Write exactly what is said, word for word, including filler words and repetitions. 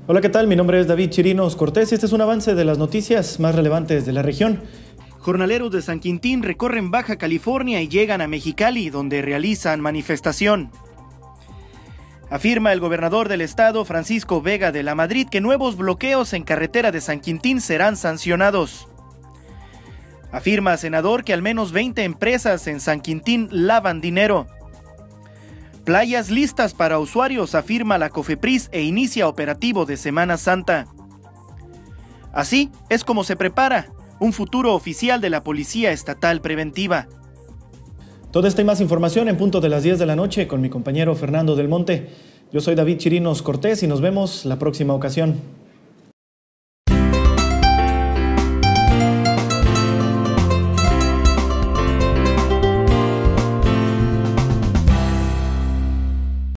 Hola, ¿qué tal? Mi nombre es David Chirinos Cortés y este es un avance de las noticias más relevantes de la región. Jornaleros de San Quintín recorren Baja California y llegan a Mexicali, donde realizan manifestación. Afirma el gobernador del estado, Francisco Vega de la Madrid, que nuevos bloqueos en carretera de San Quintín serán sancionados. Afirma senador que al menos veinte empresas en San Quintín lavan dinero. Playas listas para usuarios, afirma la COFEPRIS, e inicia operativo de Semana Santa. Así es como se prepara un futuro oficial de la Policía Estatal Preventiva. Toda esta y más información en punto de las diez de la noche con mi compañero Fernando del Monte. Yo soy David Chirinos Cortés y nos vemos la próxima ocasión.